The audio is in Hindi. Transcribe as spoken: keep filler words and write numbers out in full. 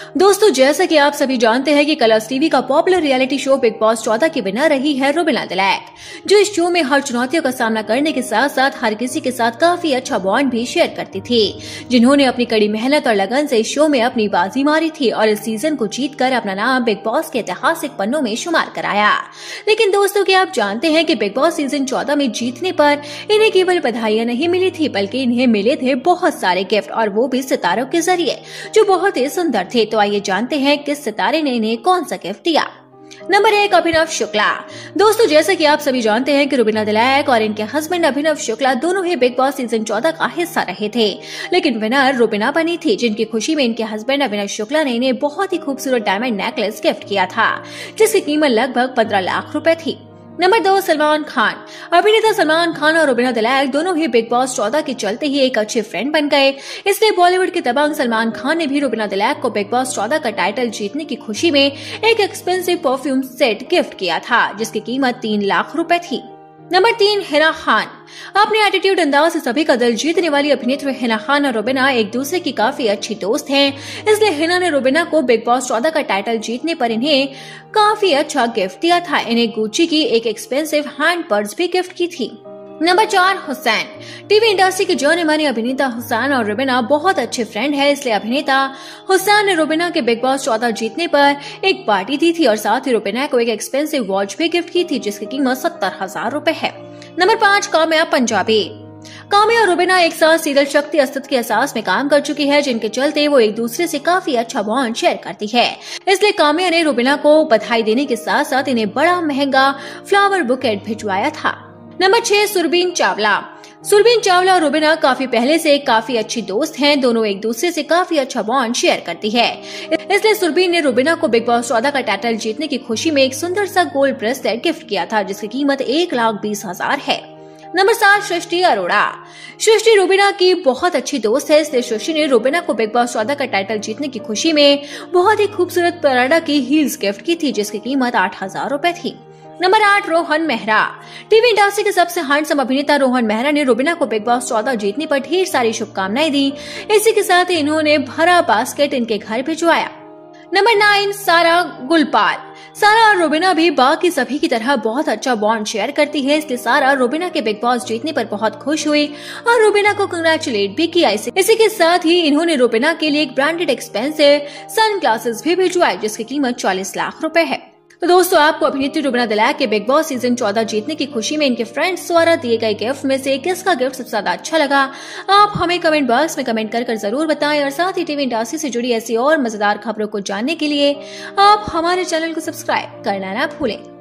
दोस्तों, जैसा कि आप सभी जानते हैं कि कलर्स टीवी का popular reality show Bigg Boss चौदह की विनर रही है रुबीना दिलैक, जो इस शो में हर चुनौतियों का सामना करने के साथ साथ हर किसी के साथ काफी अच्छा बॉन्ड भी शेयर करती थी, जिन्होंने अपनी कड़ी मेहनत और लगन से इस शो में अपनी बाजी मारी थी और इस सीजन को जीतकर अपना नाम बिग बॉस के ऐतिहासिक पन्नों में शुमार कराया। लेकिन दोस्तों, क्या आप जानते हैं कि बिग बॉस सीजन चौदह में जीतने पर इन्हें केवल बधाइयां नहीं मिली थी, बल्कि इन्हें मिले थे बहुत सारे गिफ्ट, और वो भी सितारों के जरिए, जो बहुत ही सुंदर थे। तो आइए जानते हैं किस सितारे ने इन्हें कौन सा गिफ्ट दिया। नंबर एक, अभिनव शुक्ला। दोस्तों, जैसे कि आप सभी जानते हैं कि रुबीना दिलैक और इनके हस्बैंड अभिनव शुक्ला दोनों ही बिग बॉस सीजन चौदह का हिस्सा रहे थे, लेकिन विनर रुबीना बनी थी, जिनकी खुशी में इनके हस्बैंड अभिनव शुक्ला ने इन्हें बहुत ही खूबसूरत डायमंड नेकलेस गिफ्ट किया था, जिसकी कीमत लगभग पंद्रह लाख रुपए थी। नंबर दो, सलमान खान। अभिनेता सलमान खान और रुबीना दिलैक दोनों ही बिग बॉस चौदह के चलते ही एक अच्छे फ्रेंड बन गए, इसलिए बॉलीवुड के दबंग सलमान खान ने भी रुबीना दिलैक को बिग बॉस चौदह का टाइटल जीतने की खुशी में एक एक्सपेंसिव परफ्यूम सेट गिफ्ट किया था, जिसकी कीमत तीन लाख रुपए थी। नंबर तीन, हिना खान। अपने एटीट्यूड अंदाज से सभी का दिल जीतने वाली अभिनेत्री हिना खान और रुबीना एक दूसरे की काफी अच्छी दोस्त हैं, इसलिए हिना ने रुबीना को बिग बॉस चौदह का टाइटल जीतने पर इन्हें काफी अच्छा गिफ्ट दिया था। इन्हें गुच्ची की एक एक्सपेंसिव हैंड पर्स भी गिफ्ट की थी। नंबर चार, हुसैन। टीवी इंडस्ट्री के जाने माने अभिनेता हुसैन और रुबीना बहुत अच्छे फ्रेंड है, इसलिए अभिनेता हुसैन ने रुबीना के बिग बॉस चौदह जीतने पर एक पार्टी दी थी और साथ ही रुबीना को एक एक्सपेंसिव वॉच भी गिफ्ट की थी, जिसकी कीमत सत्तर हजार रूपए है। नंबर पाँच, काम्या पंजाबी। काम्या और रुबीना एक साथ सीरियल शक्ति अस्तित्व के एहसास में काम कर चुकी है, जिनके चलते वो एक दूसरे से काफी अच्छा बॉन्ड शेयर करती है, इसलिए काम्या ने रुबीना को बधाई देने के साथ साथ इन्हें बड़ा महंगा फ्लावर बुकेट भिजवाया था। नंबर छह, सुरबीन चावला। सुरबीन चावला और रुबीना काफी पहले से काफी अच्छी दोस्त हैं, दोनों एक दूसरे से काफी अच्छा बॉन्ड शेयर करती है, इसलिए सुरबीन ने रुबीना को बिग बॉस चौदह का टाइटल जीतने की खुशी में एक सुंदर सा गोल्ड ब्रेसलेट गिफ्ट किया था, जिसकी कीमत एक लाख बीस हजार है। नंबर सात, सृष्टि अरोड़ा। सृष्टि रुबीना की बहुत अच्छी दोस्त है, इसलिए सृष्टि ने रुबीना को बिग बॉस चौदह का टाइटल जीतने की खुशी में बहुत ही खूबसूरत पराडा की हील्स गिफ्ट की थी, जिसकी कीमत आठ हजार रूपए थी। नंबर आठ, रोहन मेहरा। टीवी इंडस्ट्री के सबसे हैंडसम अभिनेता रोहन मेहरा ने रुबीना को बिग बॉस चौदह जीतने पर ढेर सारी शुभकामनाएं दी, इसी के साथ ही इन्होंने भरा बास्केट इनके घर भिजवाया। नंबर नाइन, सारा गुलपाल। सारा और रुबीना भी बाकी सभी की तरह बहुत अच्छा बॉन्ड शेयर करती है, इसलिए सारा रुबीना के बिग बॉस जीतने पर बहुत खुश हुई और रुबीना को कंग्रेचुलेट भी किया। इसी के साथ ही इन्होंने रुबीना के लिए एक ब्रांडेड एक्सपेंसिव सन ग्लासेस भी भिजवाए, जिसकी कीमत चालीस लाख रुपए है। तो दोस्तों, आपको अभिनेत्री रुबीना दिलैक के बिग बॉस सीजन चौदह जीतने की खुशी में इनके फ्रेंड्स द्वारा दिए गए गिफ्ट में से किसका गिफ्ट सबसे ज्यादा अच्छा लगा, आप हमें कमेंट बॉक्स में कमेंट कर कर जरूर बताएं। और साथ ही टीवी इंडस्ट्री से जुड़ी ऐसी और मजेदार खबरों को जानने के लिए आप हमारे चैनल को सब्सक्राइब करना ना भूलें।